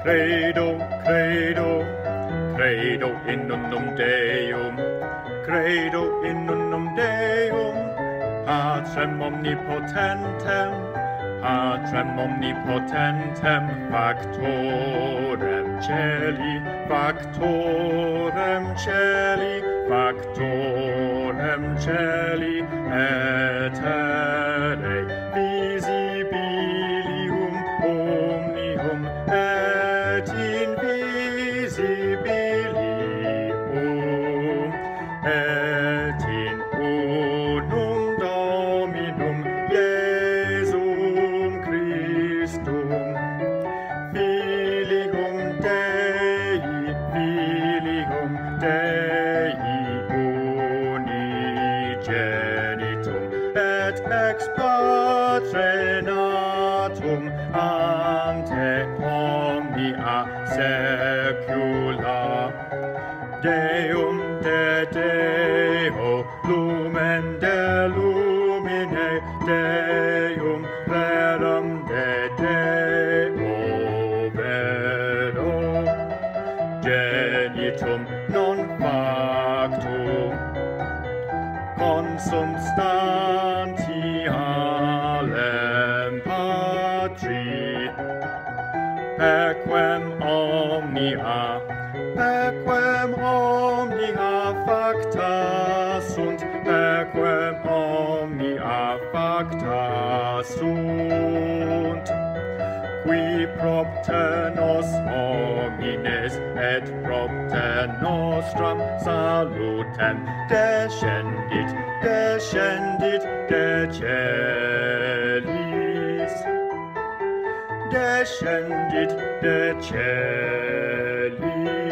Credo, credo, credo in unum Deum, credo in unum Deum, Patrem omnipotentem, Patrem omnipotentem, factorem celi, factorem celi, factorem celi, et terrae, visibilium omnium, et invisibilium, et in unum Dominum Iesum Christum, Filium Dei, Filium Dei unigenitum, et ex Patre natum ante omnia saecula, Deum de Deo, lumen de lumine, Deum verum de Deo vero, genitum non factum, consubstantialem Patri, pequem omnia facta sunt, pequem omnia facta sunt, qui propter nos homines et propter nostram salutem descendit, descendit de celis, descendit de celis.